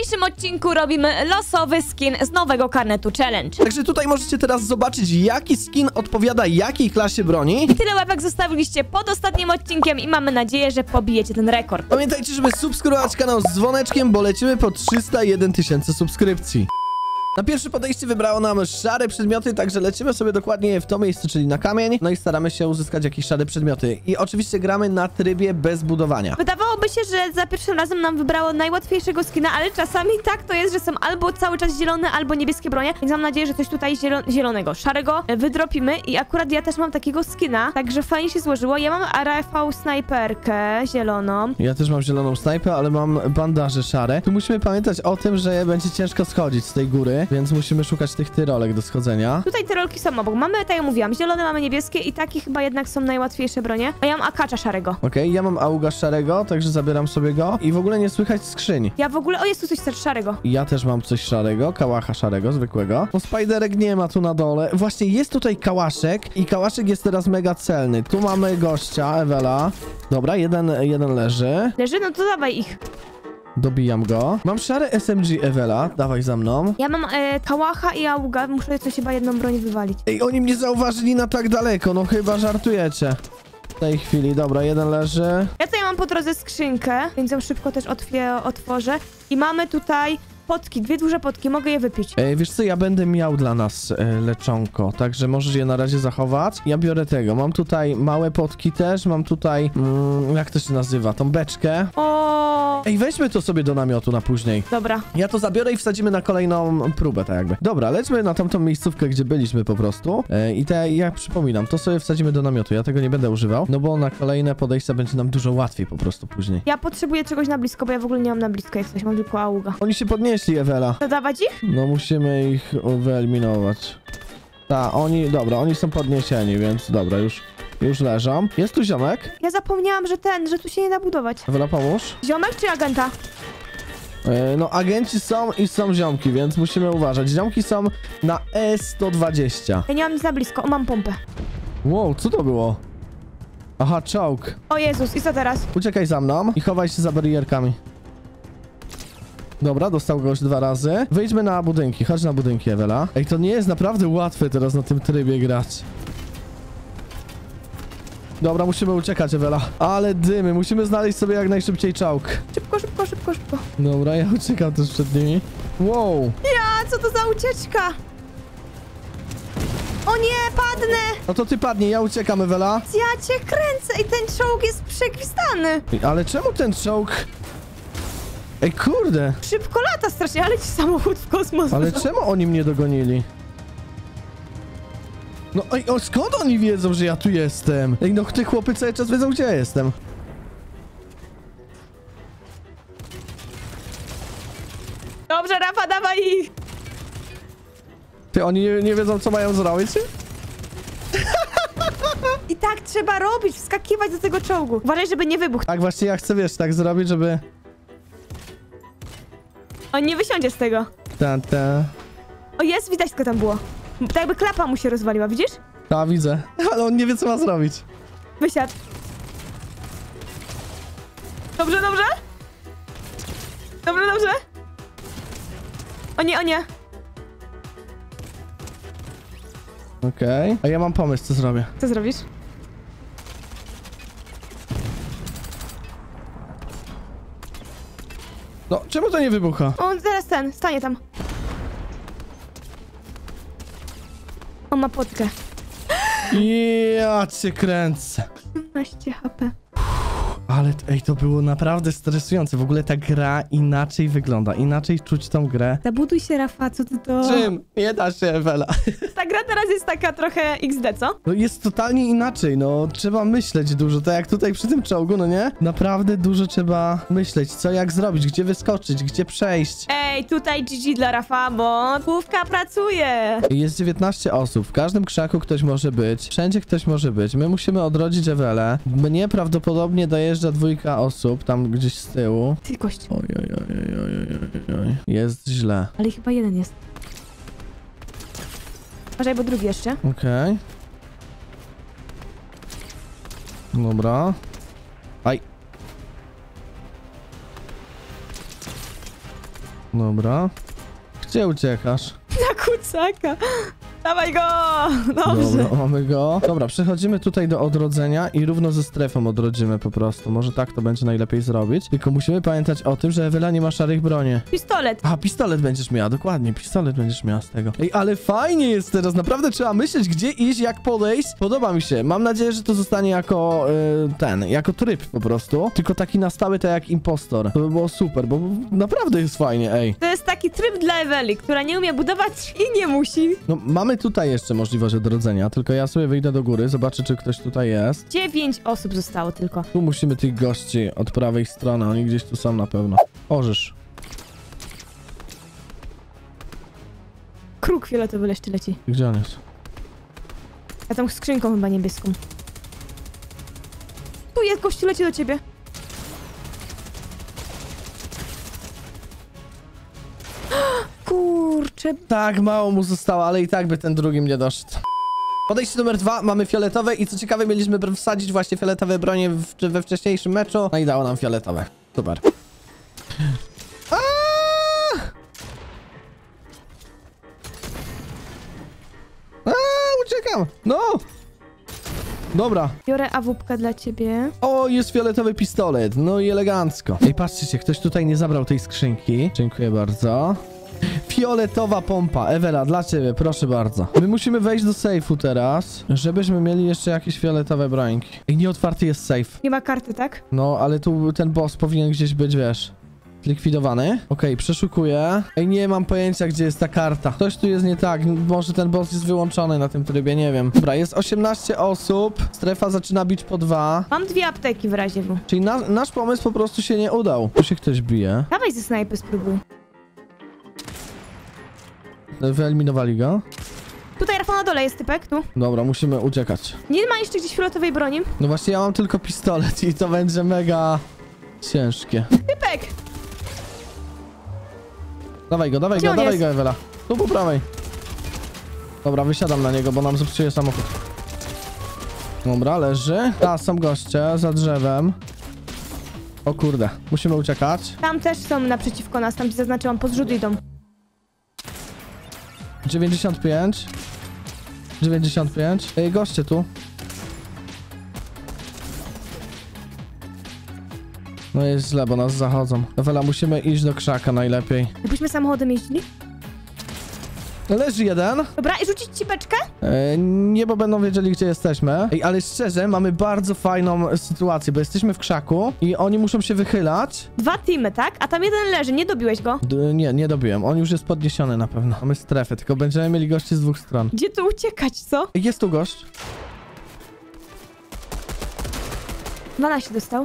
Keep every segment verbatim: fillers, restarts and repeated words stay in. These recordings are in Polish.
dzisiejszym odcinku robimy losowy skin z nowego karnetu challenge. Także tutaj możecie teraz zobaczyć, jaki skin odpowiada jakiej klasie broni. I tyle łapek zostawiliście pod ostatnim odcinkiem i mamy nadzieję, że pobijecie ten rekord. Pamiętajcie, żeby subskrybować kanał z dzwoneczkiem, bo lecimy po trzysta jeden tysięcy subskrypcji. Na pierwsze podejście wybrało nam szare przedmioty, także lecimy sobie dokładnie w to miejsce, czyli na kamień. No i staramy się uzyskać jakieś szare przedmioty. I oczywiście gramy na trybie bez budowania. Wydawałoby się, że za pierwszym razem nam wybrało najłatwiejszego skina, ale czasami tak to jest, że są albo cały czas zielone, albo niebieskie bronie. Więc mam nadzieję, że coś tutaj zielo zielonego, szarego wydropimy. I akurat ja też mam takiego skina, także fajnie się złożyło. Ja mam R F V snajperkę zieloną. Ja też mam zieloną snajpę, ale mam bandaże szare. Tu musimy pamiętać o tym, że będzie ciężko schodzić z tej góry, więc musimy szukać tych tyrolek do schodzenia. Tutaj tyrolki są obok. Mamy, tak jak mówiłam, zielone, mamy niebieskie i takie chyba jednak są najłatwiejsze bronie. A ja mam akacza szarego. Okej, okay, ja mam auga szarego, także zabieram sobie go. I w ogóle nie słychać skrzyń. Ja w ogóle... O, jest tu coś też szarego. Ja też mam coś szarego, kałacha szarego, zwykłego. No spiderek nie ma tu na dole. Właśnie jest tutaj kałaszek i kałaszek jest teraz mega celny. Tu mamy gościa, Ewela. Dobra, jeden, jeden leży. Leży? No to dawaj ich. Dobijam go. Mam szare S M G, Ewela. Dawaj za mną. Ja mam e, kałacha i auga. Muszę coś chyba jedną broń wywalić. Ej, oni mnie zauważyli na tak daleko. No chyba żartujecie. W tej chwili. Dobra, jeden leży. Ja tutaj mam po drodze skrzynkę, więc ją szybko też otworzę. I mamy tutaj potki, dwie duże potki. Mogę je wypić. Ej, wiesz co, ja będę miał dla nas e, leczonko, także możesz je na razie zachować. Ja biorę tego. Mam tutaj małe potki też. Mam tutaj... Mm, jak to się nazywa? Tą beczkę. O. Ej, weźmy to sobie do namiotu na później. Dobra. Ja to zabiorę i wsadzimy na kolejną próbę, tak jakby. Dobra, lećmy na tamtą miejscówkę, gdzie byliśmy po prostu. E, I te, ja przypominam, to sobie wsadzimy do namiotu. Ja tego nie będę używał, no bo na kolejne podejścia będzie nam dużo łatwiej po prostu później. Ja potrzebuję czegoś na blisko, bo ja w ogóle nie mam na blisko jak coś, mam tylko auga. Oni się podnieśli, Ewela. Dodawać ich? No musimy ich wyeliminować. Ta, oni, dobra, oni są podniesieni, więc dobra, już, już leżą. Jest tu ziomek? Ja zapomniałam, że ten, że tu się nie da budować. Ewela, pomóż. Ziomek czy agenta? E, no, agenci są i są ziomki, więc musimy uważać. Ziomki są na E sto dwadzieścia. Ja nie mam nic za blisko, o, mam pompę. Wow, co to było? Aha, czołg. O Jezus, i co teraz? Uciekaj za mną i chowaj się za barierkami. Dobra, dostał goś dwa razy. Wyjdźmy na budynki, chodź na budynki, Ewela. Ej, to nie jest naprawdę łatwe teraz na tym trybie grać. Dobra, musimy uciekać, Ewela. Ale dymy, musimy znaleźć sobie jak najszybciej czołg. Szybko, szybko, szybko, szybko. Dobra, ja uciekam też przed nimi. Wow. Ja, co to za ucieczka? O nie, padnę! No to ty padnij, ja uciekam, Ewela. Ja cię kręcę i ten czołg jest przekwistany. Ej, ale czemu ten czołg... Ej, kurde. Szybko lata strasznie, ale ci samochód w kosmos. Ale czemu oni mnie dogonili? No ej, o, skąd oni wiedzą, że ja tu jestem? Ej, no te chłopy cały czas wiedzą, gdzie ja jestem. Dobrze, Rafa, dawaj ich! Ty, oni nie, nie wiedzą, co mają zrobić? I tak trzeba robić, wskakiwać do tego czołgu. Uważaj, żeby nie wybuchł. Tak, właśnie ja chcę, wiesz, tak zrobić, żeby... On nie wysiądzie z tego. Ta, ta. O, jest, widać, tylko tam było. Tak jakby klapa mu się rozwaliła, widzisz? Ta, widzę. Ale on nie wie, co ma zrobić. Wysiadł. Dobrze, dobrze? Dobrze, dobrze? O nie, o nie. Okej. Okay. A ja mam pomysł, co zrobię. Co zrobisz? No, czemu to nie wybucha? On zaraz ten, stanie tam. On ma potkę. Ja cię kręcę. siedemnaście H P. Ale, ej, to było naprawdę stresujące. W ogóle ta gra inaczej wygląda. Inaczej czuć tą grę. Zabuduj się, Rafa, co ty to... Czym? Nie da się, Ewela. Ta gra teraz jest taka trochę X D, co? No jest totalnie inaczej, no. Trzeba myśleć dużo. Tak jak tutaj przy tym czołgu, no nie? Naprawdę dużo trzeba myśleć. Co, jak zrobić, gdzie wyskoczyć, gdzie przejść. Ej, tutaj G G dla Rafa, bo główka pracuje. Jest dziewiętnaście osób. W każdym krzaku ktoś może być. Wszędzie ktoś może być. My musimy odrodzić Ewelę. Mnie prawdopodobnie dojeżdża dwójka osób, tam gdzieś z tyłu. Ty, gość. Oj, oj, oj, oj, oj, oj, oj. Jest źle. Ale chyba jeden jest. Uważaj, bo drugi jeszcze. Okej. Okay. Dobra. Aj. Dobra. Gdzie uciekasz? Na kucaka. Dawaj go! Dobrze. Dobra, mamy go. Dobra, przechodzimy tutaj do odrodzenia i równo ze strefą odrodzimy po prostu. Może tak to będzie najlepiej zrobić. Tylko musimy pamiętać o tym, że Ewela nie ma szarych broni. Pistolet. A, pistolet będziesz miała, dokładnie. Pistolet będziesz miała z tego. Ej, ale fajnie jest teraz. Naprawdę trzeba myśleć, gdzie iść, jak podejść. Podoba mi się. Mam nadzieję, że to zostanie jako y, ten, jako tryb po prostu. Tylko taki na stałe, tak jak impostor. To by było super, bo naprawdę jest fajnie, ej. To jest taki tryb dla Eweli, która nie umie budować i nie musi. No, mamy tutaj jeszcze możliwość odrodzenia, tylko ja sobie wyjdę do góry, zobaczę, czy ktoś tutaj jest. Dziewięć osób zostało tylko. Tu musimy tych gości od prawej strony, oni gdzieś tu są na pewno. Orzesz. Kruk fioletowy jeszcze leci. Gdzie on jest? A tą skrzynką chyba niebieską. Tu jest, gościu leci do ciebie. Kurczę. Tak, mało mu zostało, ale i tak by ten drugi mnie doszedł. Podejście numer dwa, mamy fioletowe i co ciekawe, mieliśmy wsadzić właśnie fioletowe bronie w, we wcześniejszym meczu. No i dało nam fioletowe. Super. Aaaa! Aaaa, uciekam! No! Dobra. Biorę awupkę dla ciebie. O, jest fioletowy pistolet. No i elegancko. Ej, patrzcie, ktoś tutaj nie zabrał tej skrzynki. Dziękuję bardzo. Fioletowa pompa. Ewela, dla ciebie, proszę bardzo. My musimy wejść do sejfu teraz, żebyśmy mieli jeszcze jakieś fioletowe brońki. Ej, nieotwarty jest sejf. Nie ma karty, tak? No, ale tu ten boss powinien gdzieś być, wiesz, zlikwidowany. Okej, przeszukuję. Ej, nie mam pojęcia, gdzie jest ta karta. Coś tu jest nie tak. Może ten boss jest wyłączony na tym trybie, nie wiem. Dobra, jest osiemnaście osób. Strefa zaczyna bić po dwa. Mam dwie apteki w razie W. Czyli na, nasz pomysł po prostu się nie udał. Tu się ktoś bije. Dawaj ze snajpy spróbuj. Wyeliminowali go. Tutaj, Rafał, na dole jest typek, tu. Dobra, musimy uciekać. Nie ma jeszcze gdzieś fioletowej broni. No właśnie, ja mam tylko pistolet i to będzie mega ciężkie. Typek! Dawaj go, dawaj Gdzie go, on dawaj jest? go, Ewela. Tu po prawej. Dobra, wysiadam na niego, bo nam zepsuje samochód. Dobra, leży. A, są goście za drzewem. O kurde, musimy uciekać. Tam też są naprzeciwko nas, tam gdzie zaznaczyłam, po zrzut idą. dziewięćdziesiąt pięć. dziewięćdziesiąt pięć. Ej, goście tu. No jest źle, bo nas zachodzą. Ewela, musimy iść do krzaka najlepiej. Jakbyśmy samochodem jeździli? Leży jeden. Dobra, i rzucić ci beczkę? E, nie, bo będą wiedzieli, gdzie jesteśmy. Ej, ale szczerze, mamy bardzo fajną sytuację, bo jesteśmy w krzaku i oni muszą się wychylać. Dwa teamy, tak? A tam jeden leży, nie dobiłeś go. D nie, nie dobiłem. On już jest podniesiony na pewno. Mamy strefę, tylko będziemy mieli gości z dwóch stron. Gdzie tu uciekać, co? Ej, jest tu gość. dwanaście dostał.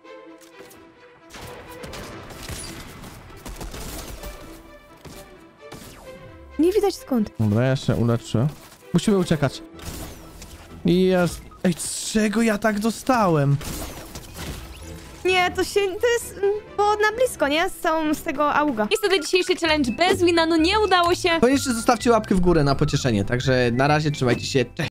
Nie widać skąd. Dobra, ja się uleczę. Musimy uciekać. I jest... Ej, z czego ja tak dostałem? Nie, to się, to jest, mm, bo na blisko, nie? Są z tego auga. Niestety dzisiejszy challenge bez wina, no nie udało się. Koniecznie zostawcie łapkę w górę na pocieszenie, także na razie trzymajcie się, cześć!